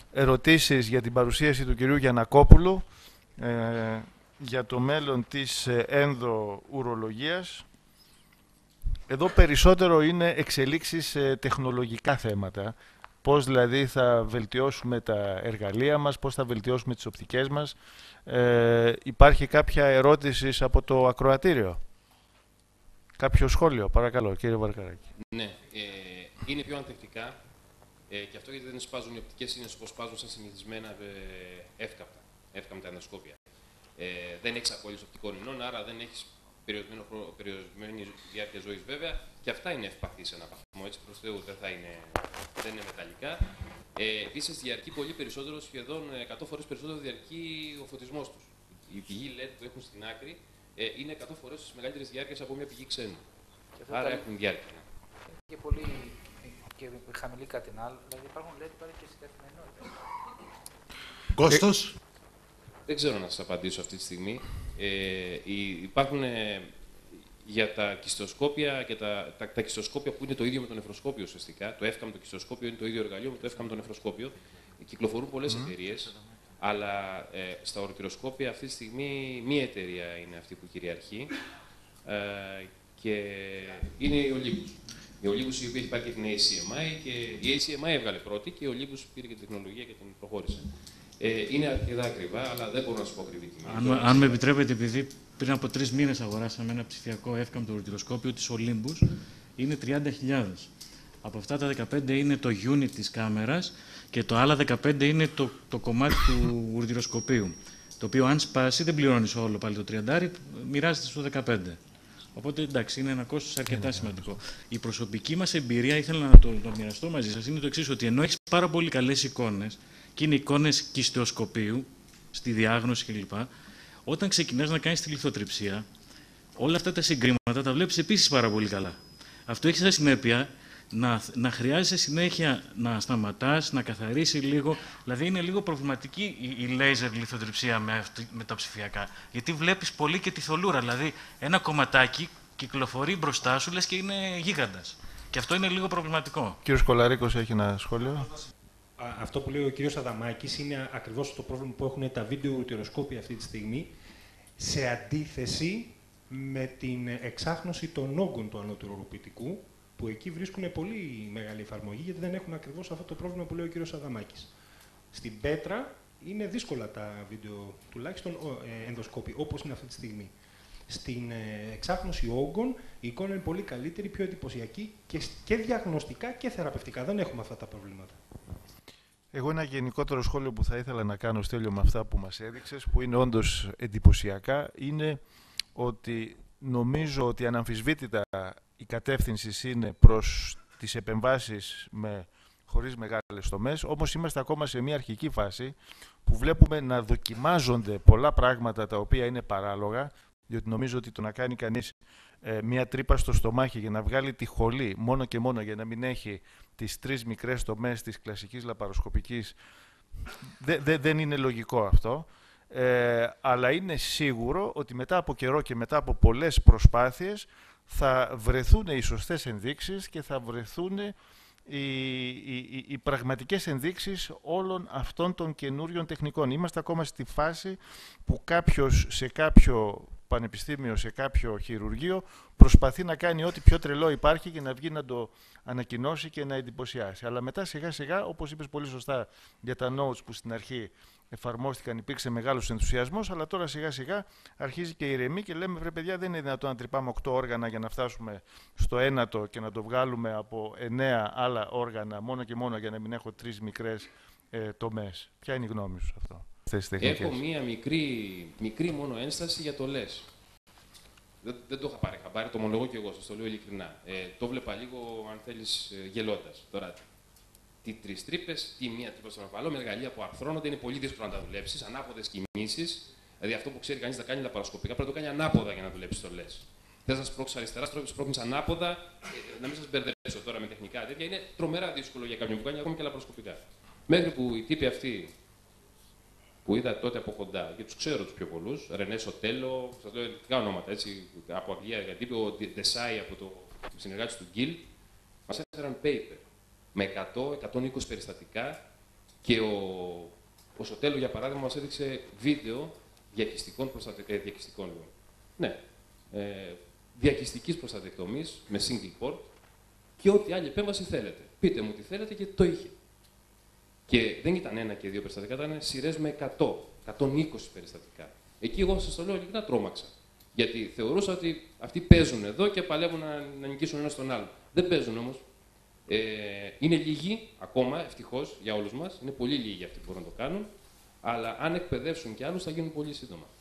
ερωτήσεις για την παρουσίαση του κυρίου Γιαννακόπουλου για το μέλλον της ενδοουρολογίας. Εδώ περισσότερο είναι εξελίξεις σε τεχνολογικά θέματα. Πώς δηλαδή θα βελτιώσουμε τα εργαλεία μας, πώς θα βελτιώσουμε τις οπτικές μας. Υπάρχει κάποια ερώτηση από το ακροατήριο? Κάποιο σχόλιο, παρακαλώ, κύριε Βαρκαράκη. Ναι, είναι πιο ανθεκτικά και αυτό γιατί δεν σπάζουν οι οπτικές, είναι όπως σπάζουν σαν συνηθισμένα εύκαμπτα ενδοσκόπια. Δεν έχεις απόλυση οπτικών ινών, άρα δεν έχεις περιορισμένη διάρκεια ζωής βέβαια, και αυτά είναι ευπαθή σε έναν βαθμό, έτσι προς Θεού, δεν είναι μεταλλικά. Επίσης διαρκεί πολύ περισσότερο, σχεδόν 100 φορές περισσότερο διαρκεί ο φωτισμός τους. Η πηγή LED που έχουν στην άκρη είναι 100 φορές μεγαλύτερης διάρκειας από μια πηγή ξένου. Άρα έχουν διάρκεια. Και πολύ και χαμηλή κατινάλ, δηλαδή υπάρχουν LED και στην καθημερινότητα. Κόστος. Δεν ξέρω να σας απαντήσω αυτή τη στιγμή. Υπάρχουν για τα κυστοσκόπια και τα κυστοσκόπια που είναι το ίδιο με το νεφροσκόπιο ουσιαστικά. Το εύκαμπτο κυστοσκόπιο είναι το ίδιο εργαλείο με το εύκαμπτο νεφροσκόπιο. Κυκλοφορούν πολλές εταιρείες, αλλά στα ορτηροσκόπια αυτή τη στιγμή μία εταιρεία είναι αυτή που κυριαρχεί και είναι η Olympus. Η Olympus, η οποία έχει πάρει και την ACMI, και η ACMI έβγαλε πρώτη και η Olympus πήρε και την τεχνολογία και την προχώρησε. Είναι αρκετά ακριβά, αλλά δεν μπορώ να σου πω ακριβή τιμή. Αν με επιτρέπετε, επειδή πριν από 3 μήνες αγοράσαμε ένα ψηφιακό εύκαμπτο ορτηροσκόπιο της Olympus, είναι 30.000. Από αυτά τα 15 είναι το unit της κάμερας και το άλλα 15 είναι το κομμάτι του ουρτιροσκοπίου. Το οποίο αν σπάσει δεν πληρώνεις όλο πάλι το 30, μοιράζεται στο 15. Οπότε εντάξει, είναι ένα κόστος αρκετά σημαντικό. Η προσωπική μας εμπειρία, ήθελα να το μοιραστώ μαζί σας, είναι το εξής, ότι ενώ έχεις πάρα πολύ καλές εικόνες, και είναι εικόνες κυστεοσκοπίου, στη διάγνωση κλπ. Όταν ξεκινάς να κάνεις τη λιθοτριψία, όλα αυτά τα συγκρήματα τα βλέπεις επίσης πάρα πολύ καλά. Αυτό έχει σαν συνέπεια να χρειάζεσαι συνέχεια να σταματάς, να καθαρίσει λίγο. Δηλαδή είναι λίγο προβληματική η λέιζερ λιθοτριψία με τα ψηφιακά. Γιατί βλέπεις πολύ και τη θολούρα. Δηλαδή ένα κομματάκι κυκλοφορεί μπροστά σου, λες και είναι γίγαντας. Και αυτό είναι λίγο προβληματικό. Κύριος Κολαρίκος έχει ένα σχόλιο. Αυτό που λέει ο κύριος Αδαμάκης είναι ακριβώς το πρόβλημα που έχουν τα βίντεο ουρτιροσκόπια αυτή τη στιγμή, σε αντίθεση με την εξάχνωση των όγκων του ανώτερου οροπητικού, που εκεί βρίσκουν πολύ μεγάλη εφαρμογή, γιατί δεν έχουν ακριβώς αυτό το πρόβλημα που λέει ο κύριος Αδαμάκης. Στην πέτρα είναι δύσκολα τα βίντεο, τουλάχιστον ενδοσκόπη, όπως είναι αυτή τη στιγμή. Στην εξάχνωση όγκων η εικόνα είναι πολύ καλύτερη, πιο εντυπωσιακή και διαγνωστικά και θεραπευτικά. Δεν έχουμε αυτά τα προβλήματα. Εγώ ένα γενικότερο σχόλιο που θα ήθελα να κάνω, Στέλιο, με αυτά που μας έδειξες, που είναι όντως εντυπωσιακά, είναι ότι νομίζω ότι αναμφισβήτητα η κατεύθυνση είναι προς τις επεμβάσεις χωρίς μεγάλες τομές, όμως είμαστε ακόμα σε μια αρχική φάση που βλέπουμε να δοκιμάζονται πολλά πράγματα τα οποία είναι παράλογα, διότι νομίζω ότι το να κάνει κανείς μια τρύπα στο στομάχι για να βγάλει τη χολή μόνο και μόνο για να μην έχει τις 3 μικρές τομές της κλασικής λαπαροσκοπικής, δεν είναι λογικό αυτό. Αλλά είναι σίγουρο ότι μετά από καιρό και μετά από πολλές προσπάθειες θα βρεθούν οι σωστές ενδείξεις και θα βρεθούν οι πραγματικές ενδείξεις όλων αυτών των καινούριων τεχνικών. Είμαστε ακόμα στη φάση που κάποιος σε κάποιο πανεπιστήμιο, σε κάποιο χειρουργείο προσπαθεί να κάνει ό,τι πιο τρελό υπάρχει και να βγει να το ανακοινώσει και να εντυπωσιάσει. Αλλά μετά σιγά σιγά, όπως είπες πολύ σωστά για τα notes που στην αρχή εφαρμόστηκαν, υπήρξε μεγάλος ενθουσιασμός, αλλά τώρα σιγά σιγά αρχίζει και ηρεμεί και λέμε, βρε παιδιά, δεν είναι δυνατόν να τρυπάμε 8 όργανα για να φτάσουμε στο 9ο και να το βγάλουμε από 9 άλλα όργανα μόνο και μόνο για να μην έχω 3 μικρές τομές. Ποια είναι η γνώμη σου σε αυτό? Έχω μία μικρή μόνο ένσταση για το λες. Δεν το είχα πάρει χαμπάρι, το ομολογώ και εγώ, σας το λέω ειλικρινά. Το βλέπα λίγο, αν θέλεις, γελώντας. Τώρα, τι 3 τρύπες, τι μία τρύπα στον αφαλό, με εργαλεία που αρθρώνονται, είναι πολύ δύσκολο να τα δουλέψεις. Ανάποδες κινήσεις, δηλαδή αυτό που ξέρει κανείς να κάνει λαπαροσκοπικά, πρέπει να το κάνει ανάποδα για να δουλέψεις το λες. Θες να σπρώξεις αριστερά, σπρώχνεις ανάποδα, να μην σας μπερδέψω τώρα με τεχνικά τέτοια. Είναι τρομερά δύσκολο για κάποιον που κάνει ακόμη και λαπαροσκοπικά. Μέχρι που οι τύποι αυτοί που είδα τότε από κοντά, και τους ξέρω τους πιο πολλούς, Ρενέ Σοτέλο, σας λέω ελληνικά ονόματα, έτσι, από Αγγλία, γιατί ο Ντεσάι από το συνεργάτη του Γκίλ, μας έφεραν paper με 100-120 περιστατικά Και ο Σωτέλο, για παράδειγμα, μας έδειξε βίντεο διακυστικών διακυστικής προστατεκτομής με single port και ό,τι άλλη επέμβαση θέλετε. Πείτε μου τι θέλετε και το είχε. Και δεν ήταν 1 και 2 περιστατικά, ήταν σειρές με 100, 120 περιστατικά. Εκεί εγώ σας το λέω ειλικρινά τρόμαξα. Γιατί θεωρούσα ότι αυτοί παίζουν εδώ και παλεύουν να νικήσουν ένα στον άλλο. Δεν παίζουν όμως. Είναι λίγοι ακόμα, ευτυχώς για όλους μας. Είναι πολύ λίγοι αυτοί που μπορούν να το κάνουν. Αλλά αν εκπαιδεύσουν κι άλλους θα γίνουν πολύ σύντομα.